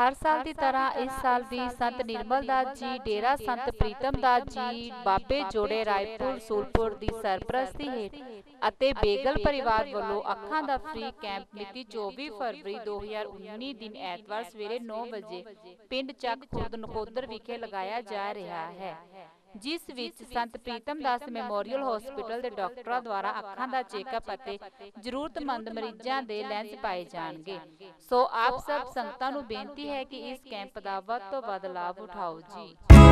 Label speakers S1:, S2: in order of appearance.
S1: हर साल की तरह इस साल भी संत निर्मल दास जी, डेरा संत प्रीतम दास जी, बाबे जोड़े रायपुर सूलपुर की सरपरस्ती हेठ ਅਤੇ ਬੇਗਲ ਪਰਿਵਾਰ ਵੱਲੋਂ ਅੱਖਾਂ ਦਾ ਫ੍ਰੀ ਕੈਂਪ ਮਿਤੀ 24 ਫਰਵਰੀ 2019 ਦਿਨ ਐਤਵਾਰ ਸਵੇਰੇ 9 ਵਜੇ ਪਿੰਡ ਚੱਕ ਖੁਰਦ ਨਕੋਦਰ ਵਿਖੇ ਲਗਾਇਆ ਜਾ ਰਿਹਾ ਹੈ, ਜਿਸ ਵਿੱਚ ਸੰਤ ਪ੍ਰੀਤਮ ਦਾਸ ਮੈਮੋਰੀਅਲ ਹਸਪੀਟਲ ਦੇ ਡਾਕਟਰਾਂ ਦੁਆਰਾ ਅੱਖਾਂ ਦਾ ਚੈੱਕਅਪ ਅਤੇ ਜ਼ਰੂਰਤਮੰਦ ਮਰੀਜ਼ਾਂ ਦੇ ਲੈਂਸ ਪਾਏ ਜਾਣਗੇ। ਸੋ ਆਪ ਸਭ ਸੰਗਤਾਂ ਨੂੰ ਬੇਨਤੀ ਹੈ ਕਿ ਇਸ ਕੈਂਪ ਦਾ ਵੱਧ ਤੋਂ ਵੱਧ ਲਾਭ ਉਠਾਓ ਜੀ।